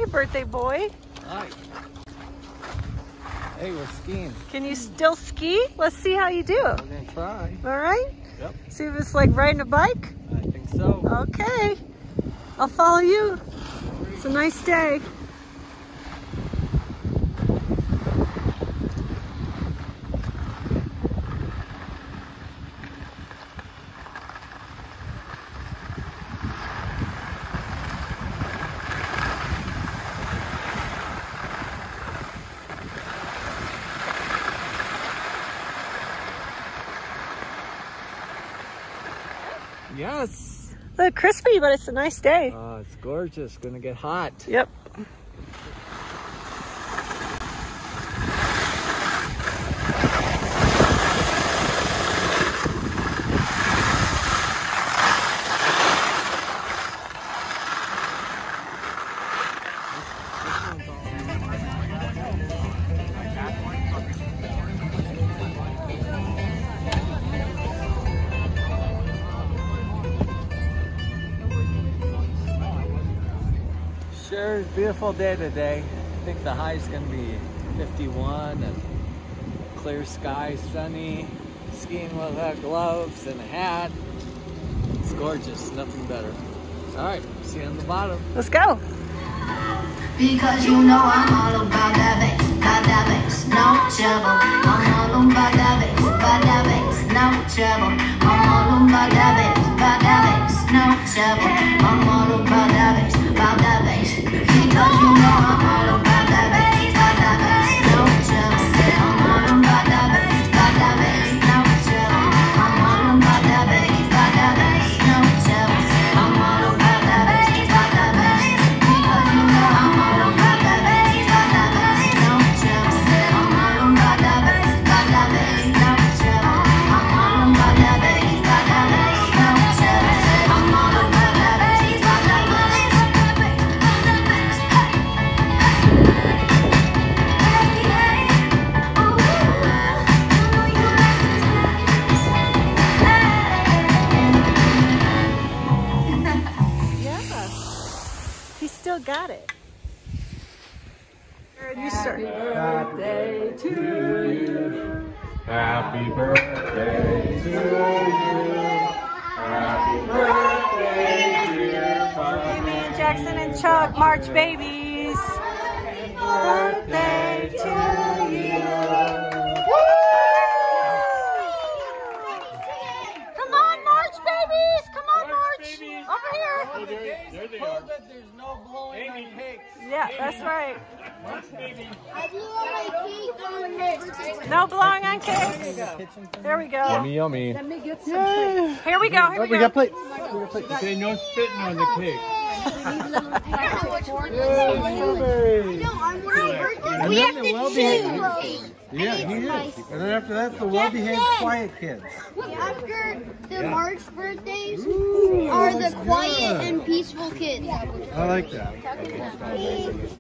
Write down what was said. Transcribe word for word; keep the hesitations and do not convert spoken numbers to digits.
Hey, birthday boy. Hi. Hey, we're skiing. Can you still ski? Let's see how you do. We're gonna try. All right? Yep. See if it's like riding a bike? I think so. Okay. I'll follow you. It's a nice day. Yes. A little crispy, but it's a nice day. Oh, it's gorgeous. Gonna get hot. Yep. Sure, it's a beautiful day today. I think the high is going to be fifty-one and clear sky, sunny, skiing without gloves and a hat. It's gorgeous, nothing better. All right, see you on the bottom. Let's go. Because you know I'm all about that bass, about that bass, no trouble. I'm all about that bass, about that bass, no trouble. I'm all about that bass, about that bass, no trouble. I'm all about that bass, about that bass. Because you know I'm all about that bass, about that bass, no trouble. I'm all about that bass, about that bass, no trouble. I'm all about that bass, about that bass, no trouble. I'm all about that bass, about that bass. Because you know I'm all about that bass, about that bass, no trouble. I'm all about that bass, about that bass, no trouble. I'm all about that bass, about that bass, no trouble. I'm all about that bass, about that bass. Yeah. He still got it. You start. Birthday to you. Happy birthday to you. Happy birthday, dear Amy, Jackson, and Chuck, March babies. Happy birthday to you. Come on, March babies. Come on, March. Over here. Oh, there, there they are. There's no blowing on cakes. Yeah, that's right. I blew up my cake on my birthday. No blowing on cakes. There we go. Yummy, yummy. Here we go. Here we We go. got plates. We got plates. Okay, no spitting on the cake. No, I'm wearing birthday. And We then have the to well-behaved. choose. Yeah, he is. And then after that, the well-behaved, quiet kids. After the March birthdays are the quiet and peaceful kids. I like that.